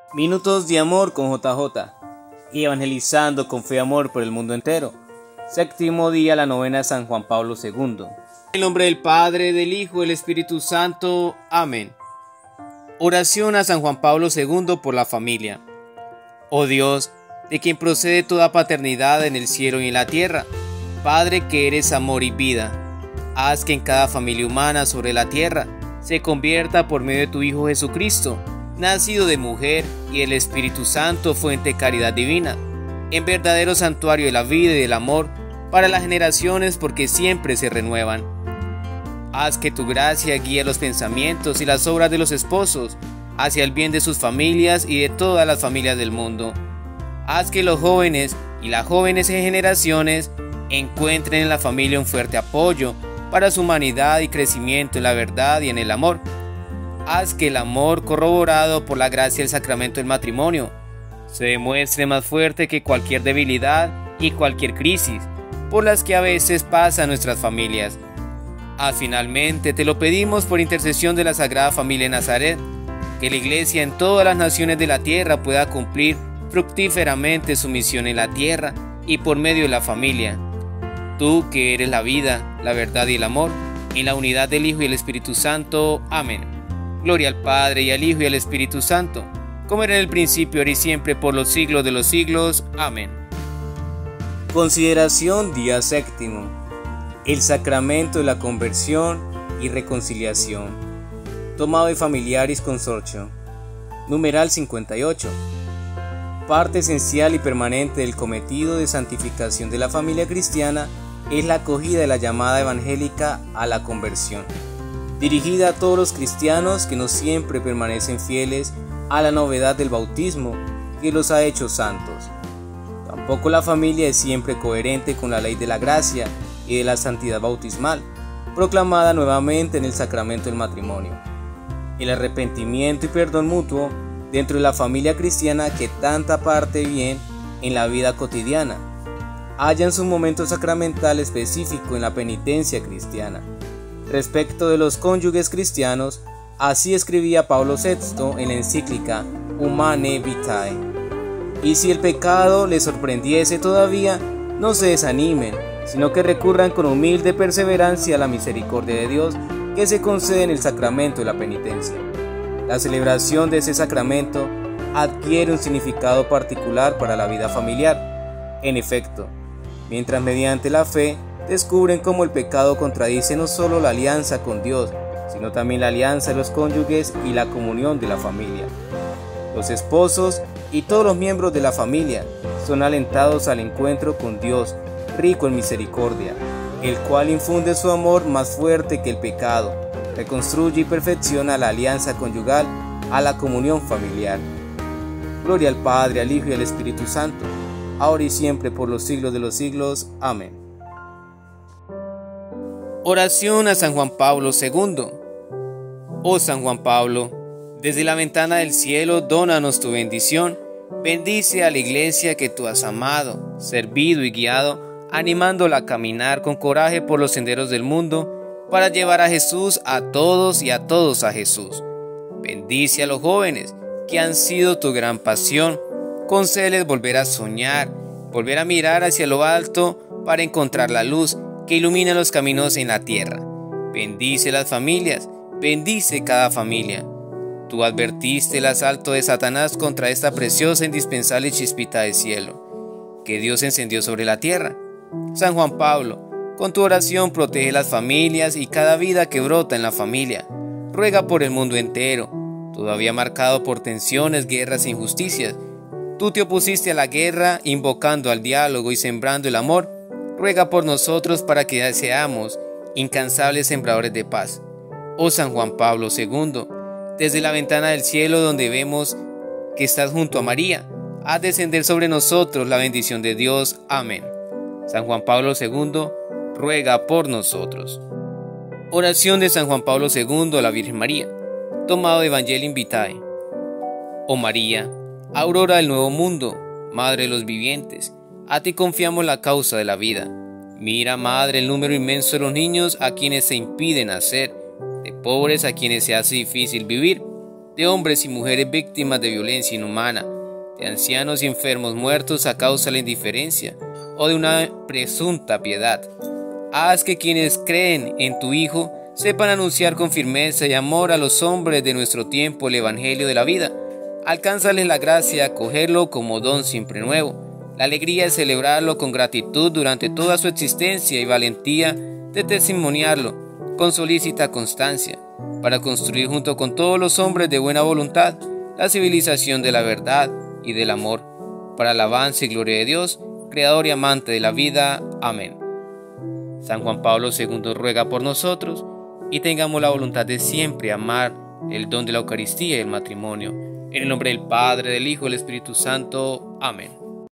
Minutos de amor con JJ, evangelizando con fe y amor por el mundo entero. Séptimo día, la novena de San Juan Pablo II. En el nombre del Padre, del Hijo y del Espíritu Santo. Amén. Oración a San Juan Pablo II por la familia. Oh Dios, de quien procede toda paternidad en el cielo y en la tierra, Padre que eres amor y vida, haz que en cada familia humana sobre la tierra se convierta por medio de tu Hijo Jesucristo, nacido de mujer y el Espíritu Santo, fuente de caridad divina, en verdadero santuario de la vida y del amor para las generaciones, porque siempre se renuevan. Haz que tu gracia guíe los pensamientos y las obras de los esposos hacia el bien de sus familias y de todas las familias del mundo. Haz que los jóvenes y las jóvenes en generaciones encuentren en la familia un fuerte apoyo para su humanidad y crecimiento en la verdad y en el amor. Haz que el amor, corroborado por la gracia del sacramento del matrimonio, se demuestre más fuerte que cualquier debilidad y cualquier crisis por las que a veces pasan nuestras familias. Finalmente, te lo pedimos por intercesión de la Sagrada Familia de Nazaret, que la Iglesia en todas las naciones de la tierra pueda cumplir fructíferamente su misión en la tierra y por medio de la familia. Tú que eres la vida, la verdad y el amor, en la unidad del Hijo y el Espíritu Santo. Amén. Gloria al Padre y al Hijo y al Espíritu Santo, como era en el principio, ahora y siempre, por los siglos de los siglos. Amén. Consideración día séptimo. El sacramento de la conversión y reconciliación. Tomado de Familiaris Consortio. Numeral 58. Parte esencial y permanente del cometido de santificación de la familia cristiana es la acogida de la llamada evangélica a la conversión, dirigida a todos los cristianos que no siempre permanecen fieles a la novedad del bautismo que los ha hecho santos. Tampoco la familia es siempre coherente con la ley de la gracia y de la santidad bautismal, proclamada nuevamente en el sacramento del matrimonio. El arrepentimiento y perdón mutuo dentro de la familia cristiana, que tanta parte bien en la vida cotidiana, hallan su momento sacramental específico en la penitencia cristiana. Respecto de los cónyuges cristianos, así escribía Pablo VI en la encíclica Humanae Vitae. Y si el pecado les sorprendiese todavía, no se desanimen, sino que recurran con humilde perseverancia a la misericordia de Dios que se concede en el sacramento de la penitencia. La celebración de ese sacramento adquiere un significado particular para la vida familiar. En efecto, mientras mediante la fe descubren cómo el pecado contradice no solo la alianza con Dios, sino también la alianza de los cónyuges y la comunión de la familia. Los esposos y todos los miembros de la familia son alentados al encuentro con Dios, rico en misericordia, el cual infunde su amor más fuerte que el pecado, reconstruye y perfecciona la alianza conyugal a la comunión familiar. Gloria al Padre, al Hijo y al Espíritu Santo, ahora y siempre, por los siglos de los siglos. Amén. Oración a San Juan Pablo II. Oh San Juan Pablo, desde la ventana del cielo, dónanos tu bendición. Bendice a la Iglesia que tú has amado, servido y guiado, animándola a caminar con coraje por los senderos del mundo, para llevar a Jesús a todos y a todos a Jesús. Bendice a los jóvenes que han sido tu gran pasión. Concédeles volver a soñar, volver a mirar hacia lo alto para encontrar la luz que ilumina los caminos en la tierra. Bendice las familias, bendice cada familia. Tú advertiste el asalto de Satanás contra esta preciosa e indispensable chispita del cielo que Dios encendió sobre la tierra. San Juan Pablo, con tu oración protege las familias y cada vida que brota en la familia. Ruega por el mundo entero, todavía marcado por tensiones, guerras e injusticias. Tú te opusiste a la guerra, invocando al diálogo y sembrando el amor. Ruega por nosotros para que seamos incansables sembradores de paz. Oh San Juan Pablo II, desde la ventana del cielo donde vemos que estás junto a María, haz descender sobre nosotros la bendición de Dios. Amén. San Juan Pablo II, ruega por nosotros. Oración de San Juan Pablo II a la Virgen María, tomado de Evangelii Vitae. Oh María, aurora del nuevo mundo, Madre de los vivientes, a ti confiamos la causa de la vida. Mira, Madre, el número inmenso de los niños a quienes se impide nacer, de pobres a quienes se hace difícil vivir, de hombres y mujeres víctimas de violencia inhumana, de ancianos y enfermos muertos a causa de la indiferencia o de una presunta piedad. Haz que quienes creen en tu Hijo sepan anunciar con firmeza y amor a los hombres de nuestro tiempo el Evangelio de la vida. Alcánzales la gracia de acogerlo como don siempre nuevo, la alegría de celebrarlo con gratitud durante toda su existencia y valentía de testimoniarlo con solícita constancia, para construir junto con todos los hombres de buena voluntad la civilización de la verdad y del amor, para alabanza y gloria de Dios, Creador y amante de la vida. Amén. San Juan Pablo II ruega por nosotros y tengamos la voluntad de siempre amar el don de la Eucaristía y el matrimonio. En el nombre del Padre, del Hijo y del Espíritu Santo. Amén.